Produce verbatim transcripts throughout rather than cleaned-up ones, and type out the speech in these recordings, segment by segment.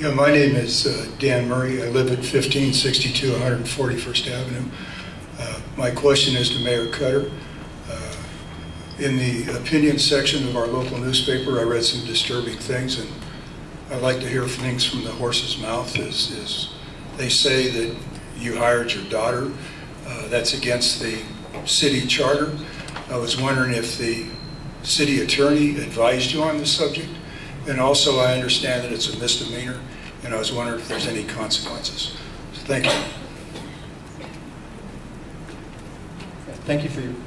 Yeah, my name is uh, Dan Murray. I live at fifteen sixty-two one forty-first Avenue. Uh, my question is to Mayor Cutter. Uh, in the opinion section of our local newspaper, I read some disturbing things, and I'd like to hear things from the horse's mouth. Is, is they say that you hired your daughter. Uh, that's against the city charter. I was wondering if the city attorney advised you on this subject. And also, I understand that it's a misdemeanor, and I was wondering if there's any consequences. So thank you. Thank you for your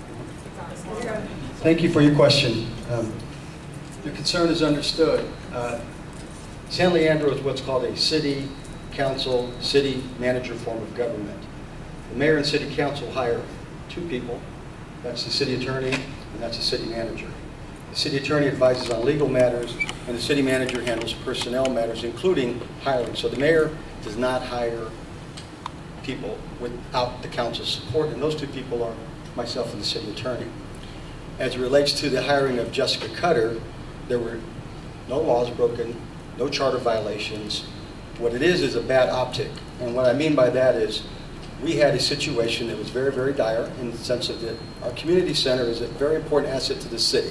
thank you for your question. Um, your concern is understood. Uh, San Leandro is what's called a city council, city manager form of government. The mayor and city council hire two people. That's the city attorney, and that's the city manager. The city attorney advises on legal matters, and the city manager handles personnel matters, including hiring. So the mayor does not hire people without the council's support, and those two people are myself and the city attorney. As it relates to the hiring of Jessica Cutter, there were no laws broken, no charter violations. What it is is a bad optic, and what I mean by that is we had a situation that was very, very dire in the sense of that our community center is a very important asset to the city.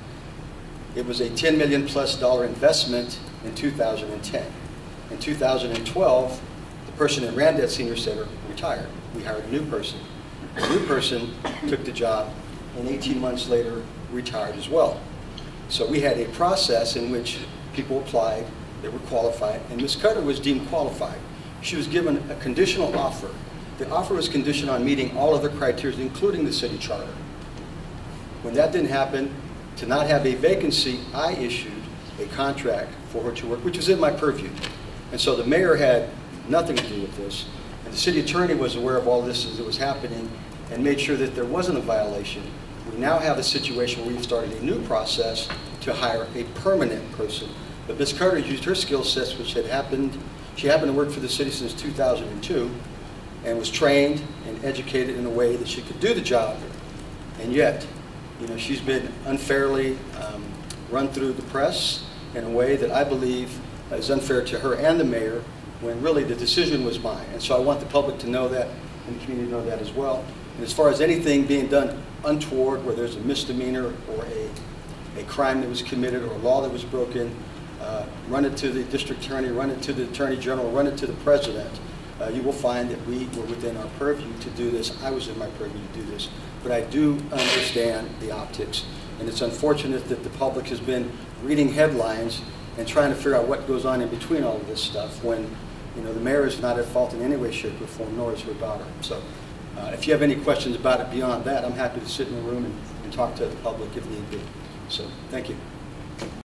It was a ten million plus dollar investment in two thousand ten. In two thousand twelve, the person that ran that senior center retired. We hired a new person. The new person took the job, and eighteen months later retired as well. So we had a process in which people applied, they were qualified, and Miz Cutter was deemed qualified. She was given a conditional offer. The offer was conditioned on meeting all other criteria, including the city charter. When that didn't happen, to not have a vacancy, I issued a contract for her to work, which was in my purview. And so the mayor had nothing to do with this, and the city attorney was aware of all this as it was happening and made sure that there wasn't a violation. We now have a situation where we've started a new process to hire a permanent person. But Miz Carter used her skill sets, which had happened, she happened to work for the city since two thousand two, and was trained and educated in a way that she could do the job. And yet, you know, she's been unfairly um, run through the press in a way that I believe is unfair to her and the mayor, when really the decision was mine. And so I want the public to know that, and the community to know that as well. And as far as anything being done untoward, where there's a misdemeanor or a, a crime that was committed or a law that was broken, uh, run it to the district attorney, run it to the attorney general, run it to the president. Uh, you will find that we were within our purview to do this. I was in my purview to do this. But I do understand the optics. And it's unfortunate that the public has been reading headlines and trying to figure out what goes on in between all of this stuff when, you know, the mayor is not at fault in any way, shape, or form, nor is her daughter. So uh, if you have any questions about it beyond that, I'm happy to sit in the room and, and talk to the public if need be. So thank you.